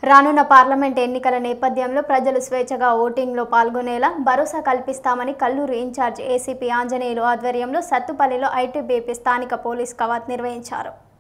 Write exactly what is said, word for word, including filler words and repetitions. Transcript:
రానున్న పార్లమెంట్ ఎన్నికల నేపథ్యంలో ప్రజలు స్వేచ్ఛగా ఓటింగ్లో పాల్గొనేలా భరోసా కల్పిస్తామని కల్లూరు ఇన్ఛార్జ్ ఏసీపీ ఆంజనేయులు ఆధ్వర్యంలో సత్తుపల్లిలో ఐటీబీపీ స్థానిక పోలీస్ కవాత్ నిర్వహించారు.